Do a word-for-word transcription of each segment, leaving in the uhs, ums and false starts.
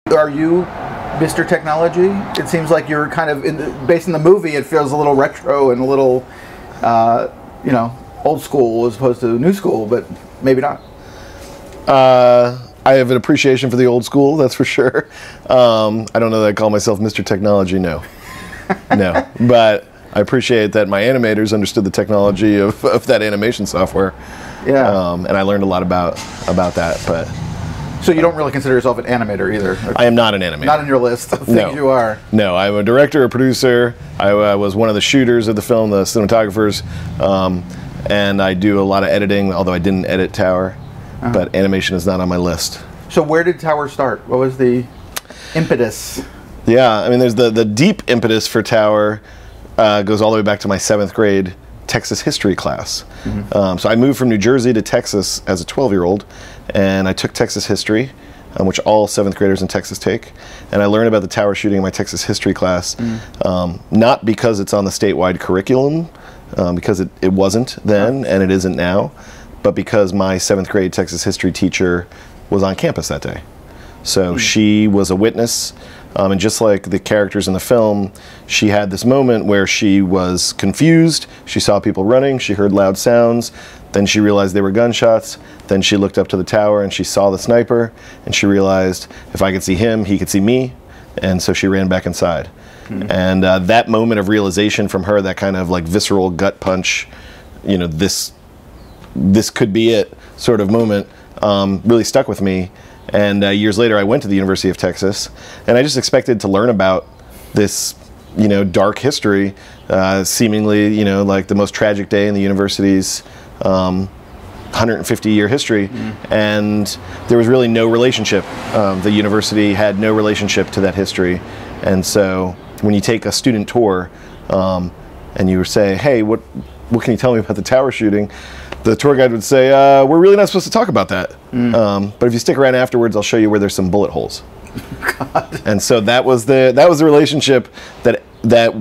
Are you Mister Technology? It seems like you're kind of, in the, based on the movie, it feels a little retro and a little, uh, you know, old school as opposed to new school, but maybe not. Uh, I have an appreciation for the old school, that's for sure. Um, I don't know that I call myself Mister Technology, no. No, but I appreciate that my animators understood the technology of, of that animation software. Yeah. Um, and I learned a lot about, about that, but... So you don't really consider yourself an animator either? I am not an animator. Not on your list of things no. you are? No, I'm a director, a producer. I uh, was one of the shooters of the film, the cinematographers, um, and I do a lot of editing, although I didn't edit Tower, uh-huh. but animation is not on my list. So where did Tower start? What was the impetus? Yeah, I mean, there's the, the deep impetus for Tower uh, goes all the way back to my seventh grade Texas history class. Mm-hmm. um, so I moved from New Jersey to Texas as a twelve-year-old, and I took Texas history, um, which all seventh graders in Texas take, and I learned about the Tower shooting in my Texas history class, mm-hmm. um, not because it's on the statewide curriculum, um, because it, it wasn't then, and it isn't now, but because my seventh grade Texas history teacher was on campus that day. So mm-hmm. she was a witness. Um, and just like the characters in the film, she had this moment where she was confused. She saw people running. She heard loud sounds. Then she realized they were gunshots. Then she looked up to the tower and she saw the sniper. And she realized if I could see him, he could see me. And so she ran back inside. Mm-hmm. And uh, that moment of realization from her, that kind of like visceral gut punch, you know, this, this could be it sort of moment, um, really stuck with me. And uh, years later, I went to the University of Texas, and I just expected to learn about this, you know, dark history, uh, seemingly, you know, like the most tragic day in the university's um, one hundred fifty year history, mm. and there was really no relationship. Um, the university had no relationship to that history, and so when you take a student tour, um, and you say, "Hey, what, what can you tell me about the Tower shooting?" the tour guide would say, uh, we're really not supposed to talk about that. Mm. Um, but if you stick around afterwards, I'll show you where there's some bullet holes. God. And so that was the that was the relationship that that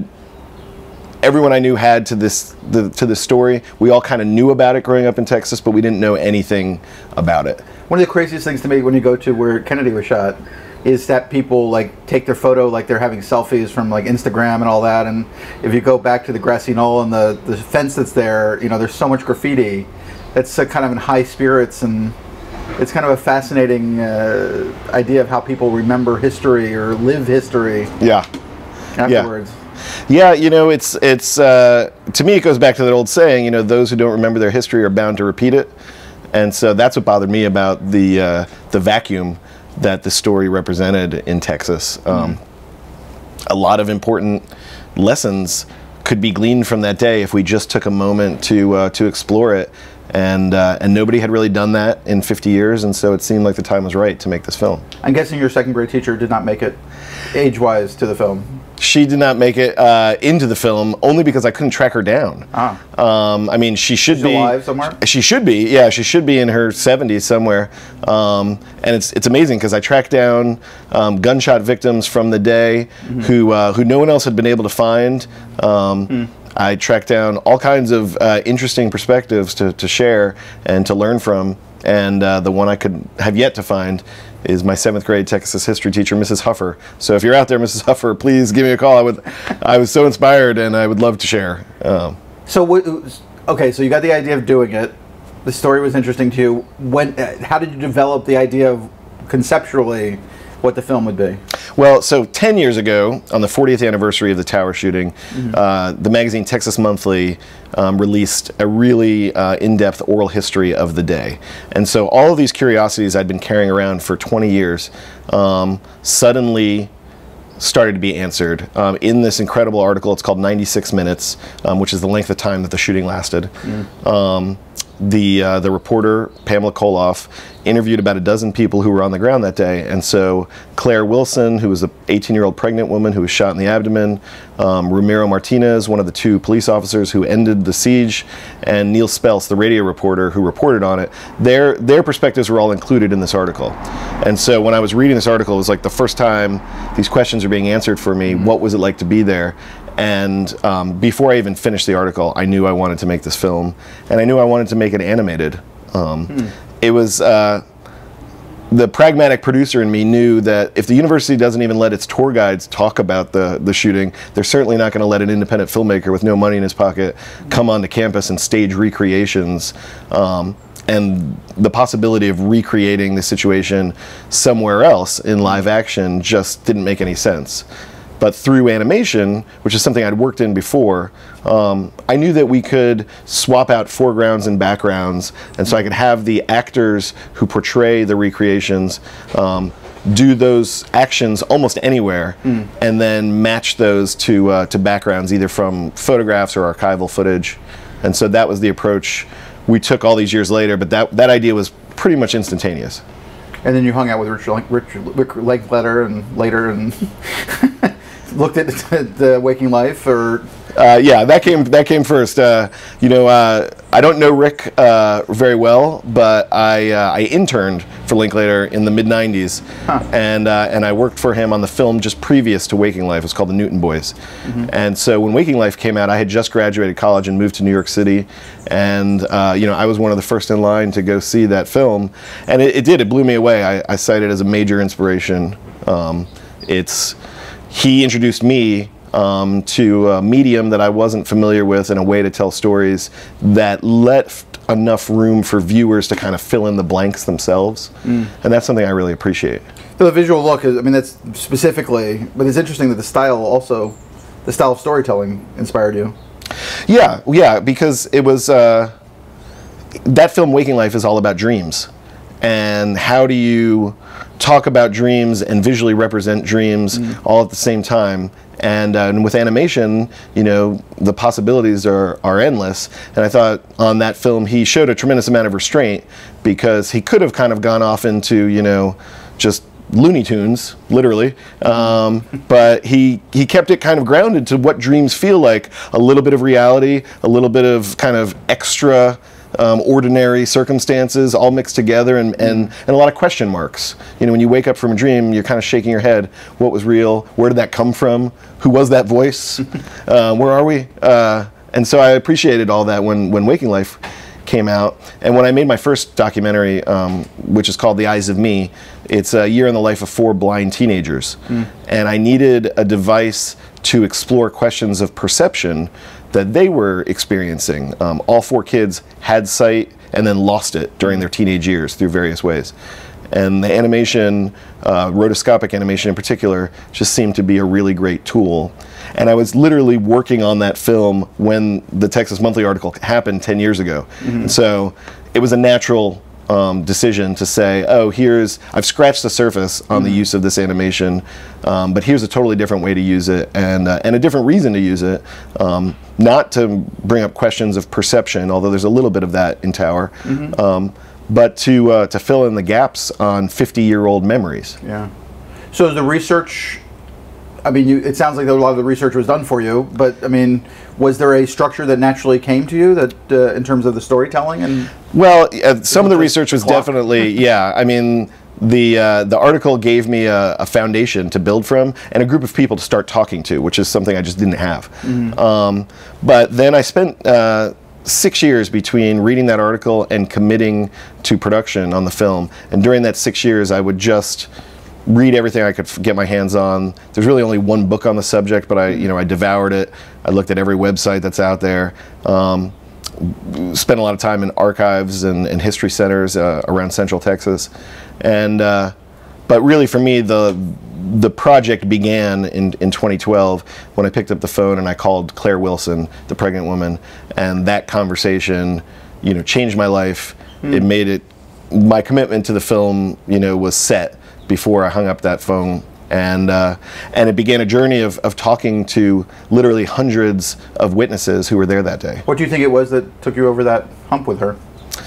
everyone I knew had to this the, to this story. We all kind of knew about it growing up in Texas, but we didn't know anything about it. One of the craziest things to me when you go to where Kennedy was shot is that people like take their photo like they're having selfies from like Instagram and all that. And if you go back to the grassy knoll and the the fence that's there, you know, there's so much graffiti. That's uh, kind of in high spirits, and it's kind of a fascinating uh, idea of how people remember history or live history. Yeah. Afterwards. Yeah. Yeah, you know, it's it's uh, to me it goes back to that old saying, you know, those who don't remember their history are bound to repeat it. And so that's what bothered me about the uh, the vacuum that the story represented in Texas. Um, mm. A lot of important lessons could be gleaned from that day if we just took a moment to uh, to explore it. And uh, and nobody had really done that in fifty years, and so it seemed like the time was right to make this film. I'm guessing your second grade teacher did not make it age-wise to the film. She did not make it uh, into the film, only because I couldn't track her down. Ah. Um, I mean, she should She's be alive somewhere. She should be, yeah. She should be in her seventies somewhere. Um, and it's it's amazing because I tracked down um, gunshot victims from the day mm-hmm. who uh, who no one else had been able to find. Um, mm. I tracked down all kinds of uh, interesting perspectives to, to share and to learn from, and uh, the one I could have yet to find is my seventh grade Texas history teacher, Missus Huffer. So if you're out there, Missus Huffer, please give me a call. I would, I was so inspired, and I would love to share. Um, so, okay, so you got the idea of doing it. The story was interesting to you. When, how did you develop the idea of conceptually what the film would be? Well, so ten years ago, on the fortieth anniversary of the Tower shooting, mm-hmm. uh, the magazine Texas Monthly um, released a really uh, in-depth oral history of the day. And so all of these curiosities I'd been carrying around for twenty years um, suddenly started to be answered um, in this incredible article. It's called ninety-six minutes, um, which is the length of time that the shooting lasted. Mm. Um, the uh, the reporter, Pamela Koloff, interviewed about a dozen people who were on the ground that day. And so Claire Wilson, who was an eighteen-year-old pregnant woman who was shot in the abdomen, um, Ramiro Martinez, one of the two police officers who ended the siege, and Neil Speltz, the radio reporter who reported on it, their, their perspectives were all included in this article. And so when I was reading this article, it was like the first time these questions are being answered for me. Mm-hmm. What was it like to be there? And um, before I even finished the article, I knew I wanted to make this film, and I knew I wanted to make it animated. Um, hmm. It was, uh, the pragmatic producer in me knew that if the university doesn't even let its tour guides talk about the, the shooting, they're certainly not going to let an independent filmmaker with no money in his pocket come onto campus and stage recreations. Um, and the possibility of recreating the situation somewhere else in live action just didn't make any sense. But through animation, which is something I'd worked in before, um, I knew that we could swap out foregrounds and backgrounds, and so I could have the actors who portray the recreations um, do those actions almost anywhere, mm. and then match those to uh, to backgrounds, either from photographs or archival footage. And so that was the approach we took all these years later. But that that idea was pretty much instantaneous. And then you hung out with Richard, Richard, Richard Linklater and later, and looked at the Waking Life, or uh, yeah, that came that came first. Uh, you know, uh, I don't know Rick uh, very well, but I uh, I interned for Linklater in the mid nineties, huh. and uh, and I worked for him on the film just previous to Waking Life. It was called The Newton Boys, mm-hmm. and so when Waking Life came out, I had just graduated college and moved to New York City, and uh, you know, I was one of the first in line to go see that film, and it, it did. It blew me away. I, I cite it as a major inspiration. Um, it's He introduced me um, to a medium that I wasn't familiar with, and a way to tell stories that left enough room for viewers to kind of fill in the blanks themselves. Mm. And that's something I really appreciate. So the visual look is, I mean, that's specifically, but it's interesting that the style also, the style of storytelling inspired you. Yeah, yeah, because it was, uh, that film Waking Life is all about dreams. And how do you talk about dreams and visually represent dreams mm. all at the same time? And, uh, and with animation, you know, the possibilities are, are endless. And I thought on that film he showed a tremendous amount of restraint, because he could have kind of gone off into, you know, just Looney Tunes, literally. Um, but he, he kept it kind of grounded to what dreams feel like. A little bit of reality, a little bit of kind of extra Um, ordinary circumstances all mixed together, and, and, and a lot of question marks. You know, when you wake up from a dream, you're kind of shaking your head. What was real? Where did that come from? Who was that voice? uh, where are we? Uh, and so I appreciated all that when, when Waking Life came out. And when I made my first documentary, um, which is called The Eyes of Me, it's a year in the life of four blind teenagers. Mm. And I needed a device to explore questions of perception that they were experiencing. Um, all four kids had sight and then lost it during their teenage years through various ways. And the animation, uh, rotoscopic animation in particular, just seemed to be a really great tool. And I was literally working on that film when the Texas Monthly article happened ten years ago. Mm-hmm. And so it was a natural Um, decision to say, oh, here's, I've scratched the surface on mm-hmm. the use of this animation, um, but here's a totally different way to use it, and uh, and a different reason to use it. Um, not to bring up questions of perception, although there's a little bit of that in Tower, mm-hmm. um, but to uh, to fill in the gaps on fifty-year-old memories. Yeah. So is the research, I mean, you, it sounds like a lot of the research was done for you, but I mean, was there a structure that naturally came to you that, uh, in terms of the storytelling? And well, uh, some of the research was definitely, yeah. I mean, the uh, the article gave me a, a foundation to build from, and a group of people to start talking to, which is something I just didn't have. Mm-hmm. um, but then I spent uh, six years between reading that article and committing to production on the film, and during that six years, I would just read everything I could get my hands on. There's really only one book on the subject, but I, you know, I devoured it. I looked at every website that's out there. Um, spent a lot of time in archives and, and history centers uh, around Central Texas, and uh, but really for me the the project began in in twenty twelve when I picked up the phone and I called Claire Wilson, the pregnant woman, and that conversation, you know, changed my life. Mm. It made it, my commitment to the film, you know, was set before I hung up that phone, and uh, and it began a journey of, of talking to literally hundreds of witnesses who were there that day. What do you think it was that took you over that hump with her?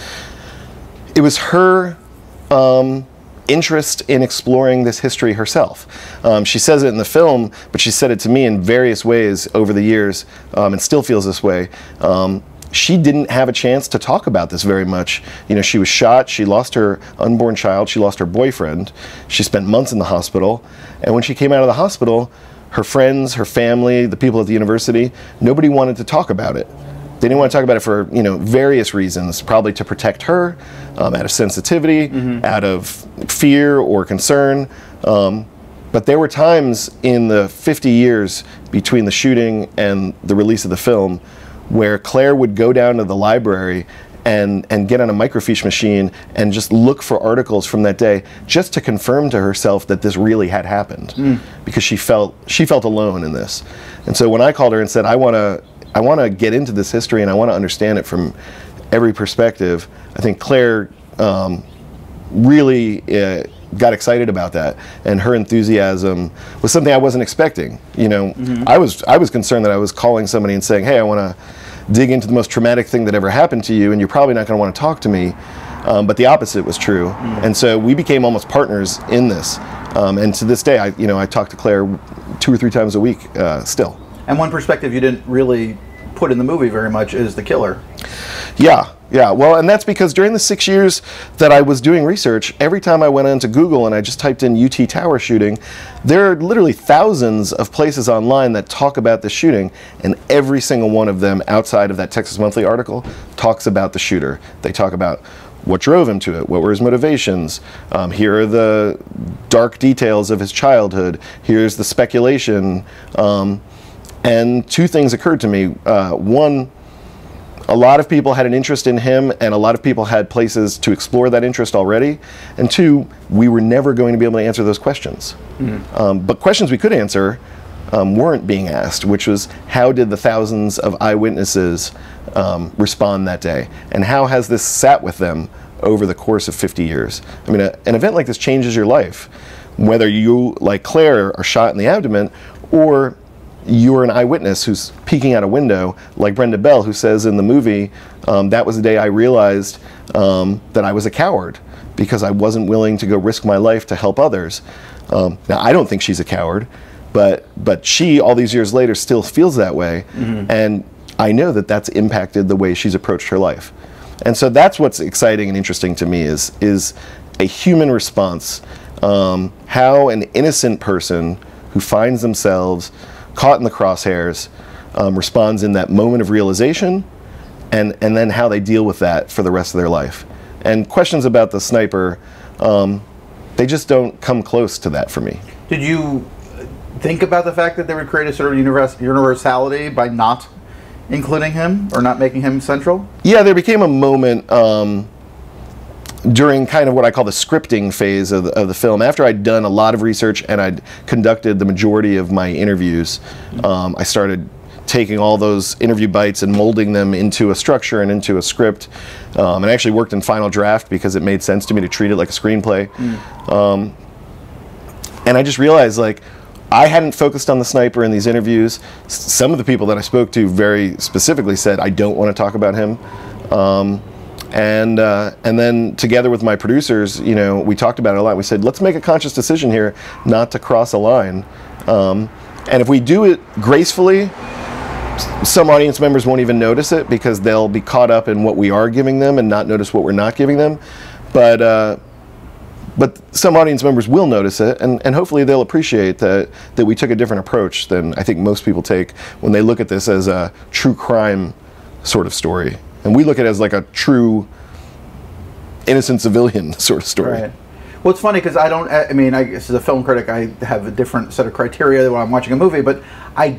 It was her um, interest in exploring this history herself. Um, she says it in the film, but she said it to me in various ways over the years, um, and still feels this way. Um, She didn't have a chance to talk about this very much. You know, she was shot, she lost her unborn child, she lost her boyfriend, she spent months in the hospital, and when she came out of the hospital, her friends, her family, the people at the university, nobody wanted to talk about it. They didn't want to talk about it for, you know, various reasons, probably to protect her, um, out of sensitivity, mm-hmm. out of fear or concern. Um, but there were times in the fifty years between the shooting and the release of the film where Claire would go down to the library and and get on a microfiche machine and just look for articles from that day just to confirm to herself that this really had happened, mm. because she felt she felt alone in this. And so when I called her and said, I want to I want to get into this history and I want to understand it from every perspective, I think Claire um, really uh, got excited about that, and her enthusiasm was something I wasn't expecting. You know, mm-hmm. I was I was concerned that I was calling somebody and saying, hey, I want to dig into the most traumatic thing that ever happened to you, and you're probably not going to want to talk to me. Um, but the opposite was true, mm-hmm. and so we became almost partners in this. Um, and to this day, I you know I talk to Claire two or three times a week uh, still. And one perspective you didn't really put in the movie very much is the killer. Yeah, yeah. Well, and that's because during the six years that I was doing research, every time I went onto Google and I just typed in U T Tower shooting, there are literally thousands of places online that talk about the shooting, and every single one of them outside of that Texas Monthly article talks about the shooter. They talk about what drove him to it, what were his motivations, um, here are the dark details of his childhood, here's the speculation. Um, And two things occurred to me. Uh, one, a lot of people had an interest in him, and a lot of people had places to explore that interest already. And two, we were never going to be able to answer those questions. Mm-hmm. um, but questions we could answer um, weren't being asked, which was, how did the thousands of eyewitnesses um, respond that day? And how has this sat with them over the course of fifty years? I mean, a, an event like this changes your life. Whether you, like Claire, are shot in the abdomen, or you're an eyewitness who's peeking out a window, like Brenda Bell, who says in the movie, um, that was the day I realized um, that I was a coward, because I wasn't willing to go risk my life to help others. Um, now, I don't think she's a coward, but but she, all these years later, still feels that way, mm-hmm. and I know that that's impacted the way she's approached her life. And so that's what's exciting and interesting to me, is, is a human response, um, how an innocent person who finds themselves caught in the crosshairs um, responds in that moment of realization, and, and then how they deal with that for the rest of their life. And questions about the sniper, um, they just don't come close to that for me. Did you think about the fact that they would create a sort of univers universality by not including him, or not making him central? Yeah, there became a moment um, during kind of what I call the scripting phase of the, of the film. After I'd done a lot of research and I'd conducted the majority of my interviews, um, I started taking all those interview bites and molding them into a structure and into a script. Um, and I actually worked in Final Draft because it made sense to me to treat it like a screenplay. Mm. Um, and I just realized, like, I hadn't focused on the sniper in these interviews. S some of the people that I spoke to very specifically said, I don't want to talk about him. Um, And uh, and then together with my producers, you know, we talked about it a lot. We said, let's make a conscious decision here not to cross a line. Um, and if we do it gracefully, some audience members won't even notice it, because they'll be caught up in what we are giving them and not notice what we're not giving them. But uh, but some audience members will notice it, and, and hopefully they'll appreciate that, that we took a different approach than I think most people take when they look at this as a true crime sort of story. And we look at it as like a true innocent civilian sort of story. Right. Well, it's funny because I don't, I mean, I guess as a film critic, I have a different set of criteria when I'm watching a movie, but I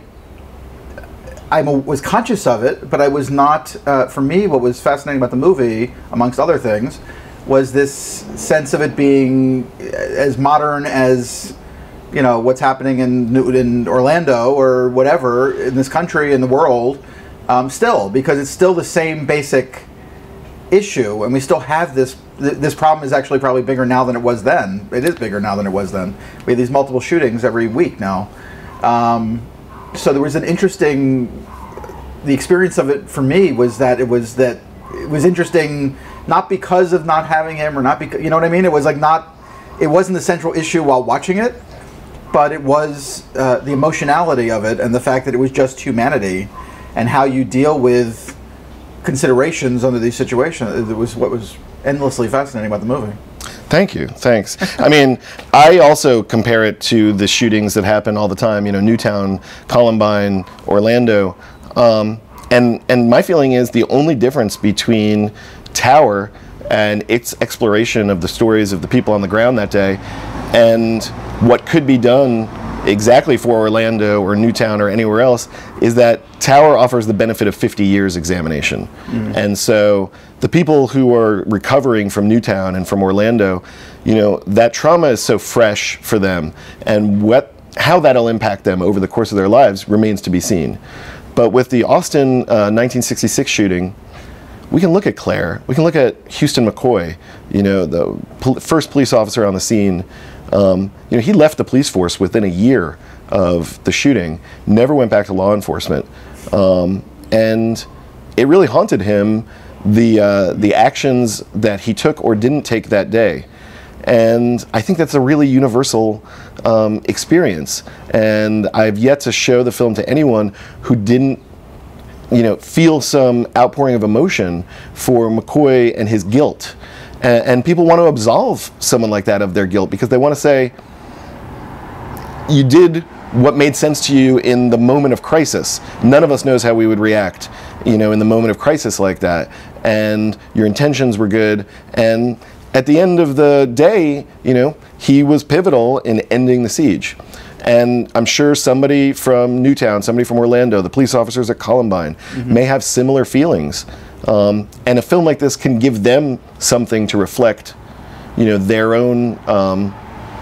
I was conscious of it, but I was not, uh, for me, what was fascinating about the movie, amongst other things, was this sense of it being as modern as, you know, what's happening in, in Orlando or whatever, in this country, in the world. Um, still, because it's still the same basic issue, and we still have this. Th this problem is actually probably bigger now than it was then. It is bigger now than it was then. We have these multiple shootings every week now. Um, so there was an interesting. The experience of it for me was that it was that it was interesting, not because of not having him, or not because, you know what I mean. It was like not. It wasn't the central issue while watching it, but it was uh, the emotionality of it, and the fact that it was just humanity. And how you deal with considerations under these situations. It was what was endlessly fascinating about the movie. Thank you. Thanks. I mean, I also compare it to the shootings that happen all the time. You know, Newtown, Columbine, Orlando, um, and and my feeling is the only difference between Tower and its exploration of the stories of the people on the ground that day and what could be done exactly for Orlando or Newtown or anywhere else is that Tower offers the benefit of fifty years examination. Mm. And so the people who are recovering from Newtown and from Orlando, you know, that trauma is so fresh for them, and what how that'll impact them over the course of their lives remains to be seen. But with the Austin uh, nineteen sixty-six shooting, we can look at Claire, we can look at Houston McCoy, you know, the pol first police officer on the scene. Um, you know, he left the police force within a year of the shooting, never went back to law enforcement, um, and it really haunted him, the uh, the actions that he took or didn't take that day. And I think that's a really universal um, experience. And I've yet to show the film to anyone who didn't, you know, feel some outpouring of emotion for McCoy and his guilt. And, and people want to absolve someone like that of their guilt because they want to say, you did what made sense to you in the moment of crisis. None of us knows how we would react, you know, in the moment of crisis like that. And your intentions were good. And at the end of the day, you know, he was pivotal in ending the siege. And I'm sure somebody from Newtown, somebody from Orlando, the police officers at Columbine, mm-hmm. may have similar feelings. Um, and a film like this can give them something to reflect, you know, their own um,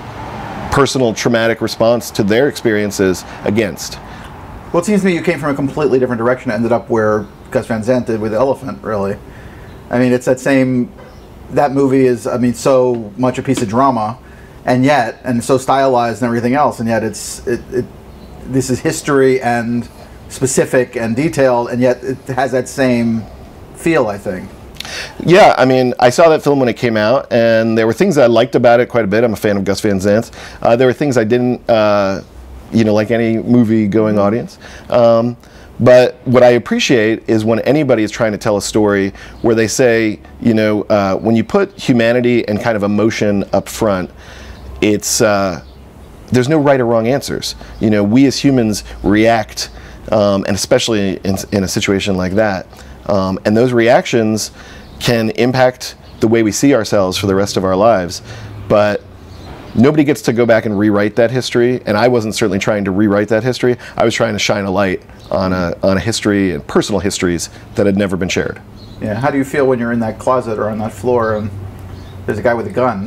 personal traumatic response to their experiences against. Well, it seems to me you came from a completely different direction and ended up where Gus Van Sant did with Elephant, really. I mean, it's that same... That movie is, I mean, so much a piece of drama, and yet, and so stylized and everything else, and yet it's, it, it, this is history and specific and detailed, and yet it has that same feel, I think. Yeah, I mean, I saw that film when it came out, and there were things I liked about it quite a bit. I'm a fan of Gus Van Sant. Uh, there were things I didn't, uh, you know, like any movie-going audience. Um, But what I appreciate is when anybody is trying to tell a story where they say, you know, uh, when you put humanity and kind of emotion up front, it's, uh, there's no right or wrong answers. You know, we as humans react, um, and especially in, in a situation like that. Um, and those reactions can impact the way we see ourselves for the rest of our lives. But nobody gets to go back and rewrite that history, and I wasn't certainly trying to rewrite that history. I was trying to shine a light on a, on a history and personal histories that had never been shared. Yeah, how do you feel when you're in that closet or on that floor and there's a guy with a gun?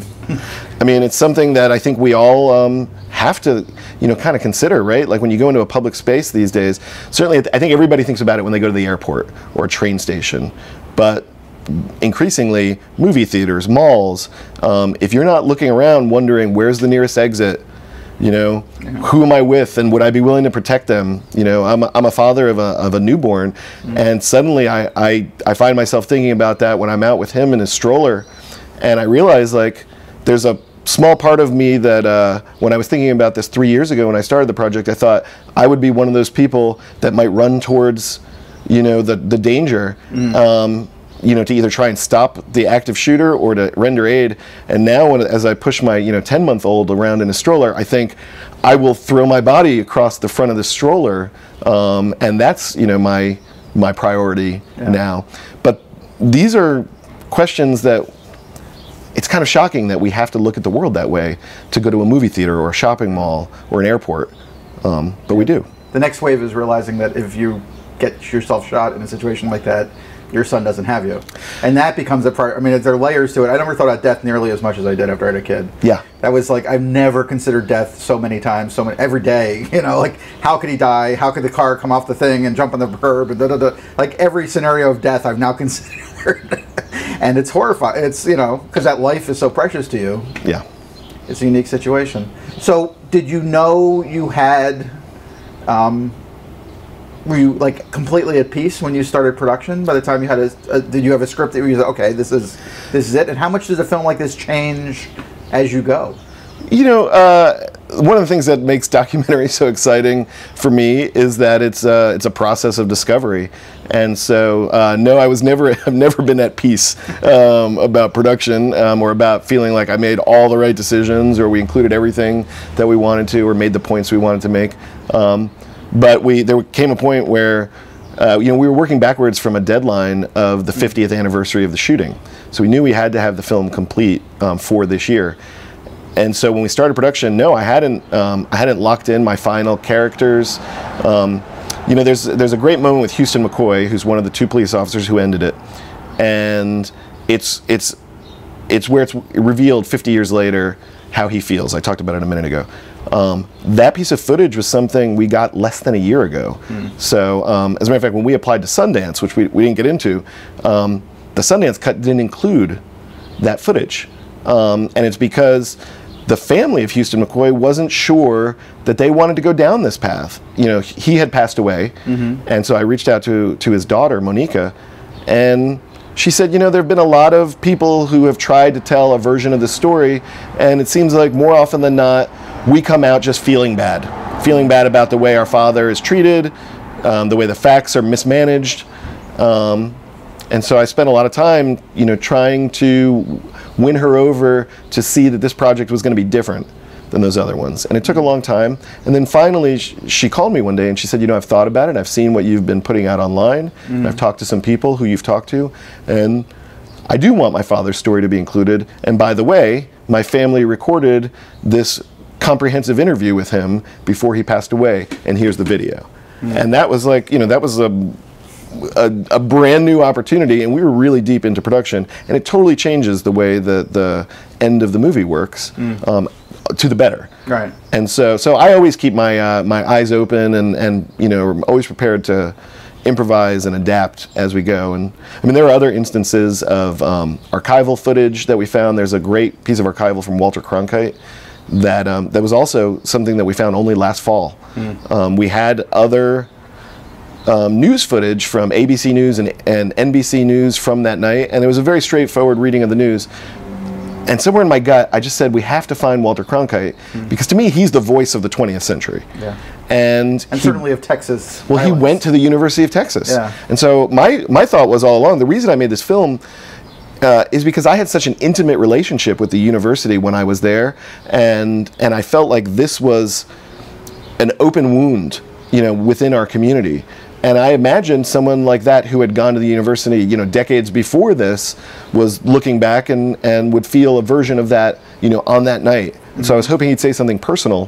I mean, it's something that I think we all um, have to, you know, kind of consider, right? Like when you go into a public space these days, certainly I think everybody thinks about it when they go to the airport or a train station, but increasingly movie theaters, malls, um, if you're not looking around wondering where's the nearest exit, you know, yeah. who am I with and would I be willing to protect them? You know, I'm a, I'm a father of a, of a newborn, mm-hmm. and suddenly I, I, I find myself thinking about that when I'm out with him in his stroller, and I realize like there's a small part of me that uh, when I was thinking about this three years ago when I started the project, I thought I would be one of those people that might run towards, you know, the, the danger. Mm. Um, you know, to either try and stop the active shooter or to render aid. And now when, as I push my, you know, ten month old around in a stroller, I think I will throw my body across the front of the stroller. Um, and that's, you know, my, my priority yeah. now. But these are questions that it's kind of shocking that we have to look at the world that way to go to a movie theater or a shopping mall or an airport. Um, but we do. The next wave is realizing that if you get yourself shot in a situation like that, your son doesn't have you. And that becomes a part, I mean, there are layers to it. I never thought about death nearly as much as I did after I had a kid. Yeah. That was like, I've never considered death so many times, so many, every day, you know, like how could he die? How could the car come off the thing and jump on the curb? And da, da, da. Like every scenario of death I've now considered. And it's horrifying. It's, you know, because that life is so precious to you. Yeah. It's a unique situation. So did you know you had, um, were you like completely at peace when you started production? By the time you had a, a did you have a script that you said, okay, this is this is it? And how much does a film like this change as you go? You know, uh, one of the things that makes documentaries so exciting for me is that it's uh, it's a process of discovery. And so, uh, no, I was never I've never been at peace um, about production um, or about feeling like I made all the right decisions or we included everything that we wanted to or made the points we wanted to make. Um, But we there came a point where uh, you know, we were working backwards from a deadline of the fiftieth anniversary of the shooting. So we knew we had to have the film complete um, for this year. And so when we started production, no, I hadn't, um, I hadn't locked in my final characters. Um, you know, there's, there's a great moment with Houston McCoy, who's one of the two police officers who ended it. And it's, it's, it's where it's revealed fifty years later how he feels. I talked about it a minute ago. Um, that piece of footage was something we got less than a year ago. Mm. So, um, as a matter of fact, when we applied to Sundance, which we, we didn't get into, um, the Sundance cut didn't include that footage. Um, and it's because the family of Houston McCoy wasn't sure that they wanted to go down this path. You know, he had passed away, mm-hmm. and so I reached out to, to his daughter, Monica, and she said, you know, there have been a lot of people who have tried to tell a version of the story, and it seems like more often than not, we come out just feeling bad. Feeling bad about the way our father is treated, um, the way the facts are mismanaged. Um, and so I spent a lot of time, you know, trying to win her over to see that this project was going to be different than those other ones. And it took a long time. And then finally, sh she called me one day and she said, you know, I've thought about it. I've seen what you've been putting out online. Mm. And I've talked to some people who you've talked to. And I do want my father's story to be included. And by the way, my family recorded this comprehensive interview with him before he passed away. And here's the video. Mm. And that was like, you know, that was a A, a brand new opportunity, and we were really deep into production, and it totally changes the way that the end of the movie works, mm. um, to the better. Right. And so, so I always keep my uh, my eyes open, and and you know, I'm always prepared to improvise and adapt as we go. And I mean, there are other instances of um, archival footage that we found. There's a great piece of archival from Walter Cronkite that um, that was also something that we found only last fall. Mm. Um, we had other Um, news footage from A B C News and, and N B C News from that night, and it was a very straightforward reading of the news. And somewhere in my gut, I just said, we have to find Walter Cronkite, mm. because to me, he's the voice of the twentieth century. Yeah. And, and he, certainly of Texas. Well, violence. He went to the University of Texas. Yeah. And so my, my thought was all along, the reason I made this film uh, is because I had such an intimate relationship with the university when I was there, and, and I felt like this was an open wound, you know, within our community. And I imagine someone like that who had gone to the university, you know, decades before this, was looking back and, and would feel a version of that, you know, on that night. Mm-hmm. So I was hoping he'd say something personal.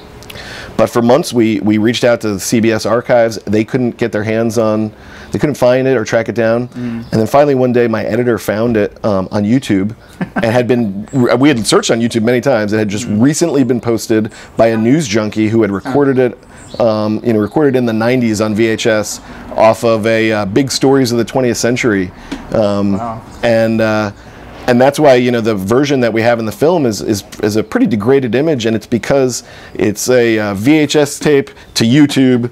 But for months we, we reached out to the C B S archives. They couldn't get their hands on, they couldn't find it or track it down. Mm. And then finally one day my editor found it um, on YouTube and had been, we had searched on YouTube many times. It had just mm. recently been posted by a news junkie who had recorded it Um, you know, recorded in the nineties on V H S off of a uh, Big Stories of the twentieth century. Um, wow. And uh, and that's why, you know, the version that we have in the film is, is, is a pretty degraded image, and it's because it's a uh, V H S tape to YouTube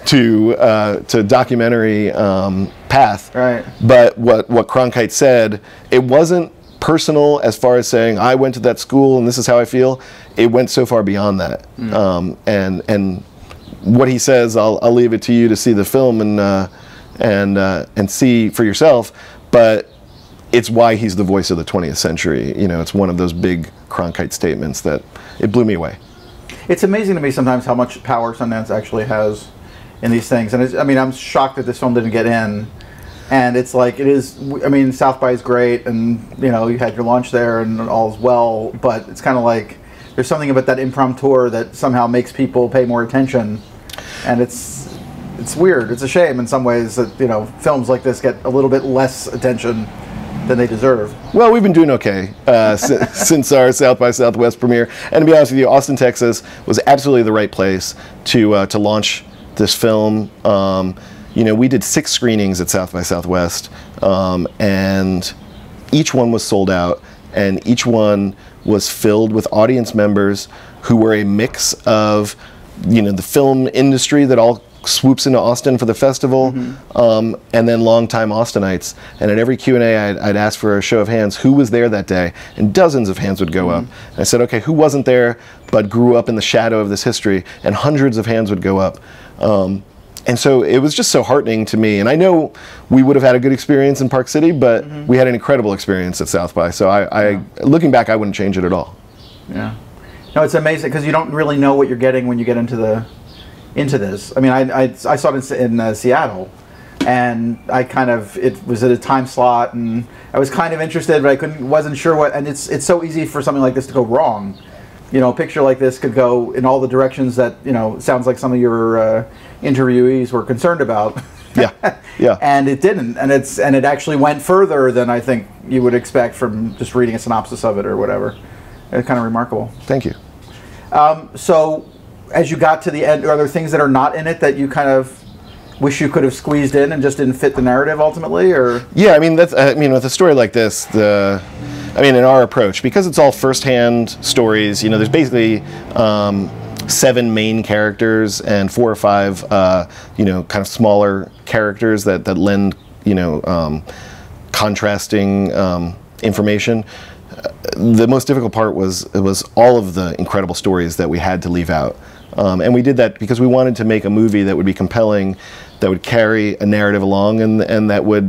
to uh, to documentary um, path. Right. But what, what Cronkite said, it wasn't personal as far as saying, I went to that school and this is how I feel. It went so far beyond that. Mm. Um, and and what he says, I'll, I'll leave it to you to see the film and uh, and uh, and see for yourself. But it's why he's the voice of the twentieth century. You know, it's one of those big Cronkite statements that it blew me away. It's amazing to me sometimes how much power Sundance actually has in these things. And it's, I mean, I'm shocked that this film didn't get in. And it's like, it is, I mean, South by is great, and you know, you had your launch there and all's well, but it's kind of like there's something about that impromptu that somehow makes people pay more attention. And it's it's weird. It's a shame in some ways that, you know, films like this get a little bit less attention than they deserve. Well, we've been doing okay uh, since our South by Southwest premiere. And to be honest with you, Austin, Texas was absolutely the right place to uh, to launch this film. Um, you know, we did six screenings at South by Southwest, um, and each one was sold out, and each one was filled with audience members who were a mix of, you know, the film industry that all swoops into Austin for the festival, mm-hmm. um, and then longtime Austinites. And at every Q and A, I'd, I'd ask for a show of hands, who was there that day? And dozens of hands would go mm-hmm. up. And I said, okay, who wasn't there but grew up in the shadow of this history? And hundreds of hands would go up. Um, and so it was just so heartening to me. And I know we would have had a good experience in Park City, but mm-hmm. we had an incredible experience at South by. So I, I yeah. looking back, I wouldn't change it at all. Yeah. No, it's amazing because you don't really know what you're getting when you get into the into this. I mean, I, I, I saw it in, in uh, Seattle, and I kind of it was at a time slot, and I was kind of interested, but I couldn't wasn't sure what. And it's it's so easy for something like this to go wrong. You know, a picture like this could go in all the directions that, you know, sounds like some of your uh, interviewees were concerned about. Yeah, yeah. And it didn't, and it's and it actually went further than I think you would expect from just reading a synopsis of it or whatever. It's kind of remarkable. Thank you. Um, so, as you got to the end, are there things that are not in it that you kind of wish you could have squeezed in and just didn't fit the narrative ultimately, or? Yeah, I mean that's I mean with a story like this, the I mean in our approach, because it's all first-hand stories. You know, there's basically um, seven main characters and four or five, uh, you know, kind of smaller characters that that lend, you know, um, contrasting um, information. The most difficult part was it was all of the incredible stories that we had to leave out. Um, and we did that because we wanted to make a movie that would be compelling, that would carry a narrative along, and and that would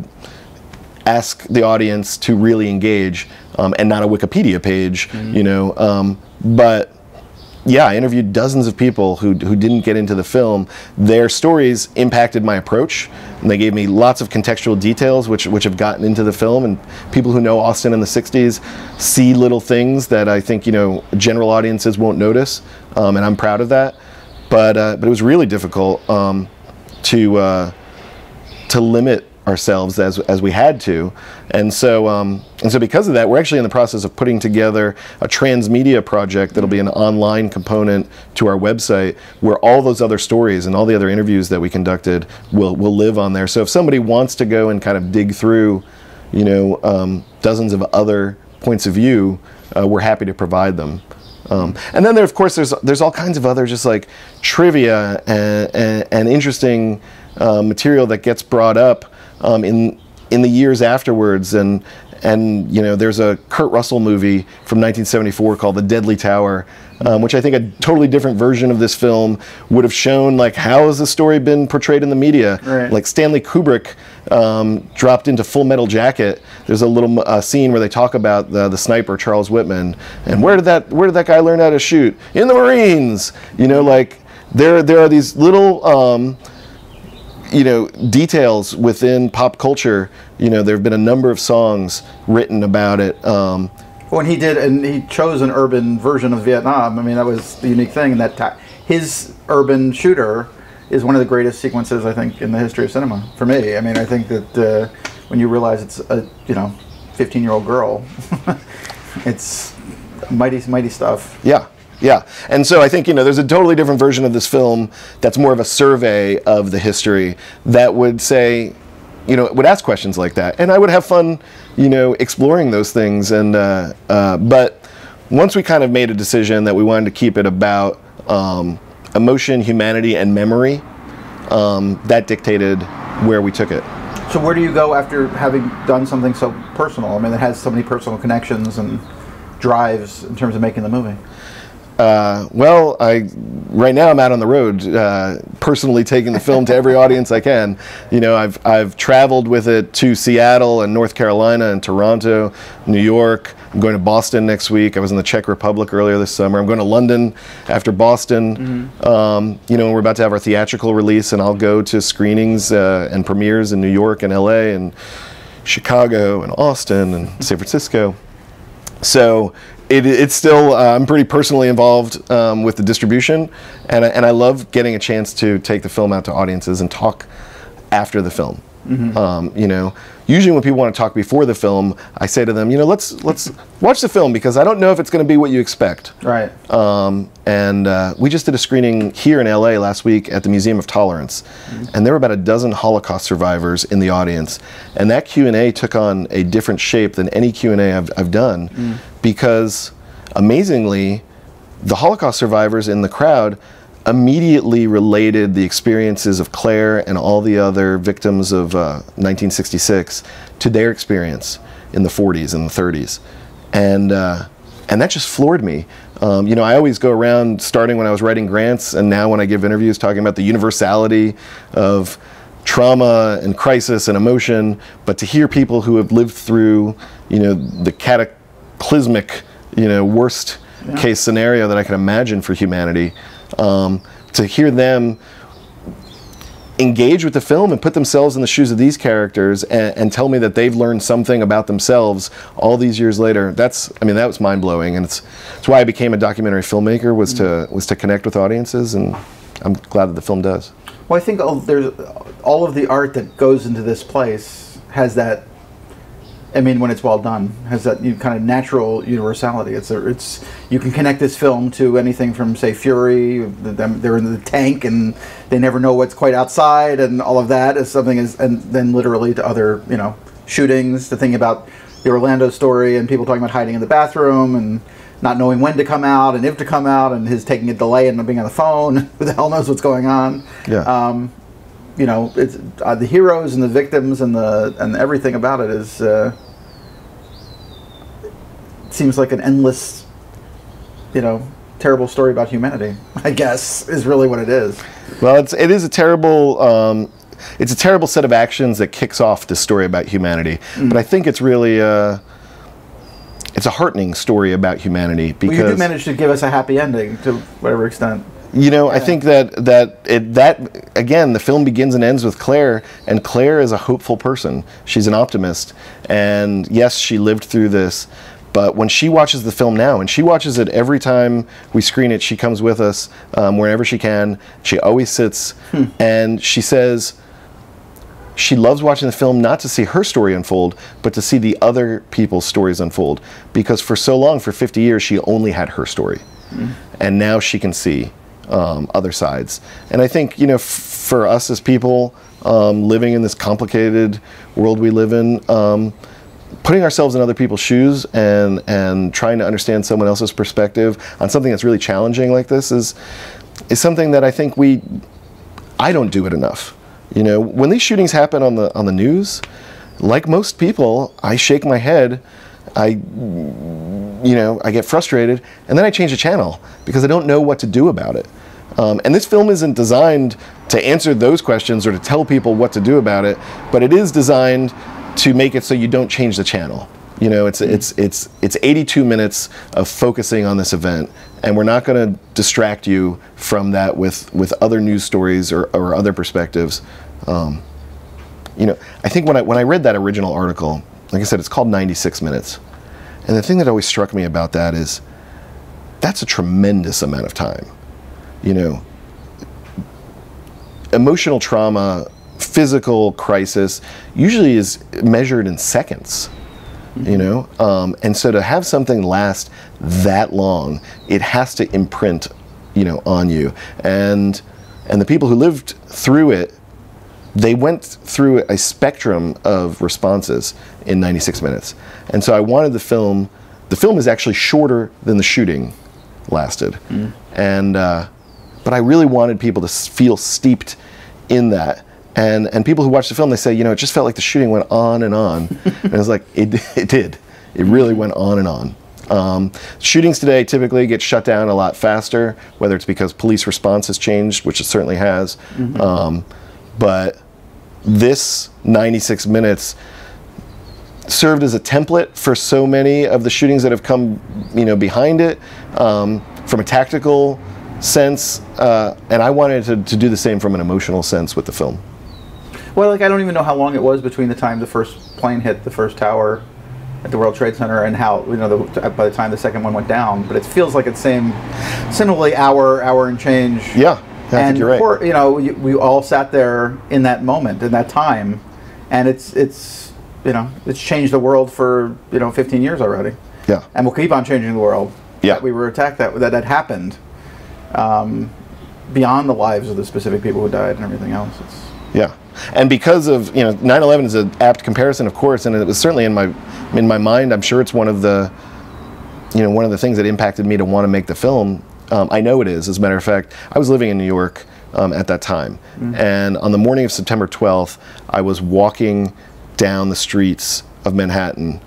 ask the audience to really engage, um, and not a Wikipedia page, mm-hmm. you know. Um, but yeah, I interviewed dozens of people who who didn't get into the film. Their stories impacted my approach, and they gave me lots of contextual details, which which have gotten into the film. And people who know Austin in the sixties see little things that I think, you know, general audiences won't notice, um, and I'm proud of that. But uh, but it was really difficult um, to uh, to limit ourselves as as we had to, and so um, and so because of that, we're actually in the process of putting together a transmedia project that'll be an online component to our website, where all those other stories and all the other interviews that we conducted will will live on there. So if somebody wants to go and kind of dig through, you know, um, dozens of other points of view, uh, we're happy to provide them. Um, and then there, of course, there's there's all kinds of other just like trivia and, and, and interesting uh, material that gets brought up Um, in in the years afterwards, and and you know, there's a Kurt Russell movie from nineteen seventy-four called The Deadly Tower, um, which I think a totally different version of this film would have shown, like, how has the story been portrayed in the media? Right. Like Stanley Kubrick um, dropped into Full Metal Jacket. There's a little uh, scene where they talk about the, the sniper Charles Whitman, and where did that where did that guy learn how to shoot? In the Marines. You know, like there there are these little Um, you know, details within pop culture. You know, there have been a number of songs written about it. Um, when he did, and he chose an urban version of Vietnam. I mean, that was the unique thing. And that ta- his urban shooter is one of the greatest sequences, I think, in the history of cinema. For me, I mean, I think that uh, when you realize it's a, you know, fifteen-year-old girl, it's mighty, mighty stuff. Yeah. Yeah, and so I think, you know, there's a totally different version of this film that's more of a survey of the history that would say, you know, would ask questions like that, and I would have fun, you know, exploring those things. And uh, uh, but once we kind of made a decision that we wanted to keep it about um, emotion, humanity, and memory, um, that dictated where we took it. So where do you go after having done something so personal? I mean, it has so many personal connections and drives in terms of making the movie. Uh, well, I right now I'm out on the road, uh, personally taking the film to every audience I can. You know, I've I've traveled with it to Seattle and North Carolina and Toronto, New York. I'm going to Boston next week. I was in the Czech Republic earlier this summer. I'm going to London after Boston. Mm-hmm. um, you know, we're about to have our theatrical release, and I'll go to screenings uh, and premieres in New York and L A and Chicago and Austin and San Francisco. So it, it's still, uh, I'm pretty personally involved um, with the distribution, and I, and I love getting a chance to take the film out to audiences and talk after the film. Mm-hmm. um, you know, usually when people want to talk before the film, I say to them, you know, let's let's watch the film, because I don't know if it's going to be what you expect. Right. Um, and uh, we just did a screening here in L A last week at the Museum of Tolerance, mm-hmm. and there were about a dozen Holocaust survivors in the audience, and that Q and A took on a different shape than any Q and A I've, I've done, mm. because amazingly, the Holocaust survivors in the crowd immediately related the experiences of Claire and all the other victims of uh, nineteen sixty-six to their experience in the forties and the thirties, and uh, and that just floored me. Um, you know, I always go around, starting when I was writing grants, and now when I give interviews, talking about the universality of trauma and crisis and emotion. But to hear people who have lived through, you know, the cataclysmic, you know, worst yeah. case scenario that I can imagine for humanity. Um, to hear them engage with the film and put themselves in the shoes of these characters and, and tell me that they've learned something about themselves all these years later. That's, I mean, that was mind-blowing, and it's, it's why I became a documentary filmmaker, was to was to connect with audiences, and I'm glad that the film does. Well, I think all, there's all of the art that goes into this place has that. I mean, when it's well done, has that you know, kind of natural universality. It's a, it's you can connect this film to anything from, say, Fury. Them, they're in the tank and they never know what's quite outside, and all of that is something. Is and then literally to other you know shootings. The thing about the Orlando story and people talking about hiding in the bathroom and not knowing when to come out and if to come out, and his taking a delay and being on the phone. Who the hell knows what's going on? Yeah. Um, you know, it's uh, the heroes and the victims and the and everything about it is uh, seems like an endless, you know, terrible story about humanity. I guess is really what it is. Well, it's it is a terrible. Um, it's a terrible set of actions that kicks off this story about humanity. Mm. But I think it's really. Uh, it's a heartening story about humanity because well, you did manage to give us a happy ending to whatever extent. You know, yeah. I think that that it that again, the film begins and ends with Claire, and Claire is a hopeful person. She's an optimist, and yes, she lived through this. But when she watches the film now, and she watches it every time we screen it, she comes with us um, wherever she can. She always sits, hmm. and she says she loves watching the film not to see her story unfold, but to see the other people's stories unfold. Because for so long, for fifty years, she only had her story, hmm. and now she can see. Um, other sides. And I think, you know, f for us as people um, living in this complicated world we live in, um, putting ourselves in other people's shoes and and trying to understand someone else's perspective on something that's really challenging like this is is something that I think we I don't do it enough. You know, when these shootings happen on the on the news, like most people, I shake my head. I, you know, I get frustrated, and then I change the channel because I don't know what to do about it. Um, and this film isn't designed to answer those questions or to tell people what to do about it, but it is designed to make it so you don't change the channel. You know, it's it's it's it's eighty-two minutes of focusing on this event, and we're not going to distract you from that with with other news stories or, or other perspectives. Um, you know, I think when I when I read that original article, like I said, it's called ninety-six minutes. And the thing that always struck me about that is that's a tremendous amount of time. You know, emotional trauma, physical crisis usually is measured in seconds, mm-hmm. you know? Um, and so to have something last that long, it has to imprint, you know, on you. And, and the people who lived through it, they went through a spectrum of responses in ninety-six minutes. And so I wanted the film, the film is actually shorter than the shooting lasted. Mm. And, uh, but I really wanted people to feel steeped in that. And, and people who watch the film, they say, you know, it just felt like the shooting went on and on. And it's like, it, it did. It really went on and on. Um, shootings today typically get shut down a lot faster, whether it's because police response has changed, which it certainly has. Mm-hmm. um, but this ninety-six minutes served as a template for so many of the shootings that have come, you know, behind it, um, from a tactical sense, uh, and I wanted to, to do the same from an emotional sense with the film. Well, like I don't even know how long it was between the time the first plane hit the first tower at the World Trade Center and how, you know, the, by the time the second one went down. But it feels like it's same, similarly hour, hour and change. Yeah. Yeah, I and think you're right. Poor, you know, we, we all sat there in that moment, in that time, and it's it's you know it's changed the world for you know fifteen years already. Yeah, and we'll keep on changing the world. Yeah, that we were attacked, that that that happened, um, beyond the lives of the specific people who died and everything else. It's, yeah, and because of you know nine eleven is an apt comparison, of course, and it was certainly in my in my mind. I'm sure it's one of the you know one of the things that impacted me to want to make the film. Um, I know it is. As a matter of fact, I was living in New York um, at that time. Mm-hmm. And on the morning of September twelfth, I was walking down the streets of Manhattan,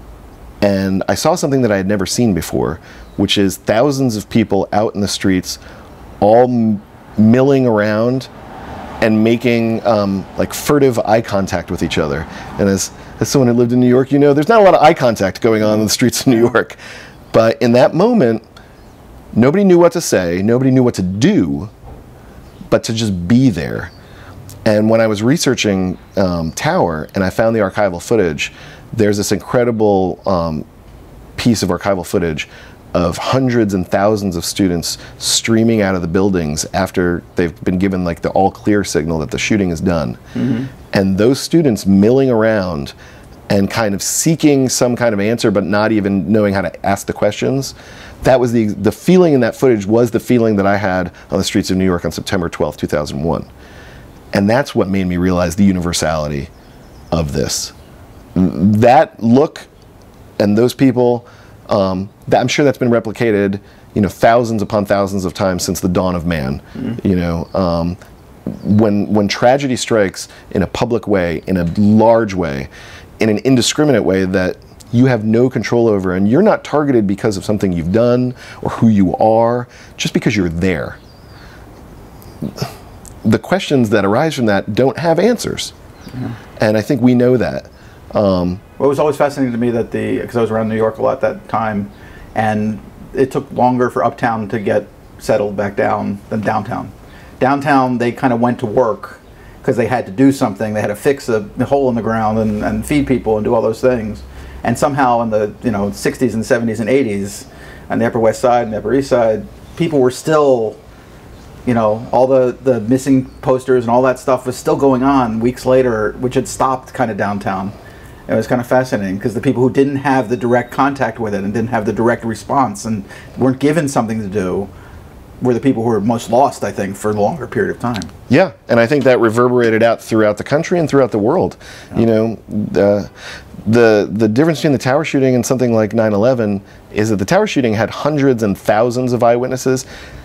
and I saw something that I had never seen before, which is thousands of people out in the streets, all m milling around and making um, like furtive eye contact with each other. And as, as someone who lived in New York, you know, there's not a lot of eye contact going on in the streets of New York. But in that moment, nobody knew what to say, nobody knew what to do, but to just be there. And when I was researching um, Tower and I found the archival footage, there's this incredible um, piece of archival footage of hundreds and thousands of students streaming out of the buildings after they've been given like the all clear signal that the shooting is done. Mm-hmm. And those students milling around and kind of seeking some kind of answer but not even knowing how to ask the questions. That was the, the feeling in that footage was the feeling that I had on the streets of New York on September twelfth, two thousand one. And that's what made me realize the universality of this. That look and those people, um, that, I'm sure that's been replicated, you know, thousands upon thousands of times since the dawn of man. Mm-hmm. You know, um, when when tragedy strikes in a public way, in a large way, in an indiscriminate way that you have no control over, and you're not targeted because of something you've done or who you are, just because you're there. The questions that arise from that don't have answers. Yeah. And I think we know that. Um, well, it was always fascinating to me that the, because I was around New York a lot at that time, and it took longer for Uptown to get settled back down than downtown. Downtown, they kind of went to work because they had to do something. They had to fix a, a hole in the ground and, and feed people and do all those things. And somehow in the you know sixties and seventies and eighties, on the Upper West Side and the Upper East Side, people were still, you know, all the, the missing posters and all that stuff was still going on weeks later, which had stopped kind of downtown. It was kind of fascinating because the people who didn't have the direct contact with it and didn't have the direct response and weren't given something to do were the people who were most lost, I think, for a longer period of time. Yeah, and I think that reverberated out throughout the country and throughout the world. Yeah. You know, the, the, the difference between the Tower shooting and something like nine eleven is that the Tower shooting had hundreds and thousands of eyewitnesses.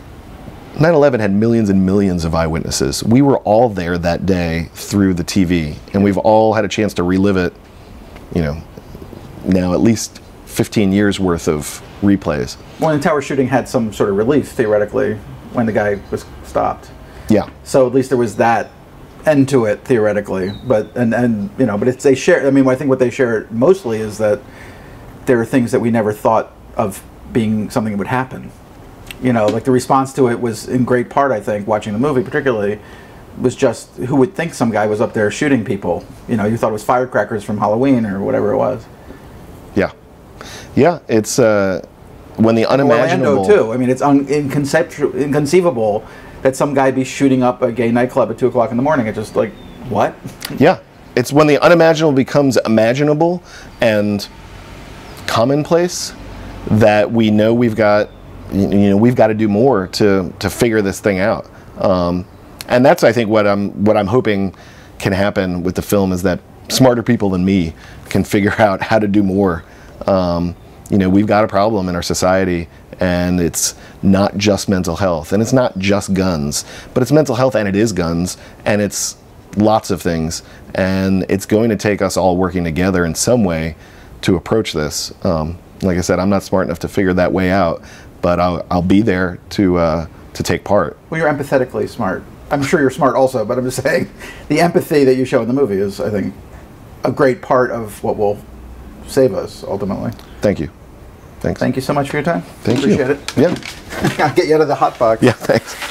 nine eleven had millions and millions of eyewitnesses. We were all there that day through the T V, and we've all had a chance to relive it, you know, now at least fifteen years worth of replays. Well, the Tower shooting had some sort of relief, theoretically, when the guy was stopped. Yeah. So at least there was that end to it, theoretically. But, and, and you know, but it's, they share, I mean, I think what they share mostly is that there are things that we never thought of being something that would happen. You know, like the response to it was in great part, I think, watching the movie particularly, was just who would think some guy was up there shooting people. You know, you thought it was firecrackers from Halloween or whatever it was. Yeah. Yeah, it's uh, when the unimaginable... Orlando, too. I mean, it's un inconceivable, inconceivable that some guy be shooting up a gay nightclub at two o'clock in the morning. It's just like, what? Yeah. It's when the unimaginable becomes imaginable and commonplace that we know we've got... you know, we've got to do more to to figure this thing out, um, and that's I think what I'm what I'm hoping can happen with the film is that smarter people than me can figure out how to do more. Um, you know, we've got a problem in our society, and it's not just mental health, and it's not just guns, but it's mental health, and it is guns, and it's lots of things, and it's going to take us all working together in some way to approach this. Um, like I said, I'm not smart enough to figure that way out, but I'll, I'll be there to uh, to take part. Well, you're empathetically smart. I'm sure you're smart also, but I'm just saying the empathy that you show in the movie is, I think, a great part of what will save us ultimately. Thank you. Thanks. Thank you so much for your time. Thank Appreciate you. it. Yeah. I'll get you out of the hot box. Yeah, thanks.